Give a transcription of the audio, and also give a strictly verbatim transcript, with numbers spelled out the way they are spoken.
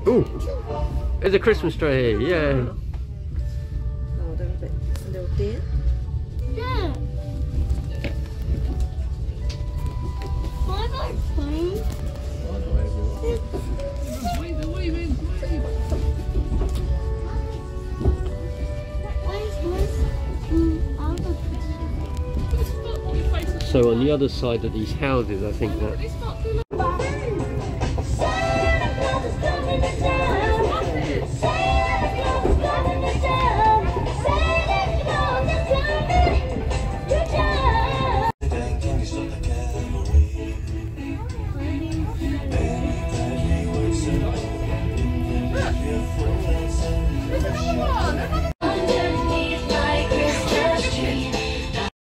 Ooh, there's a Christmas tree, yeah. Oh, there a bit, a little deer. Yeah. Why not fine? So on the other side of these houses, I think that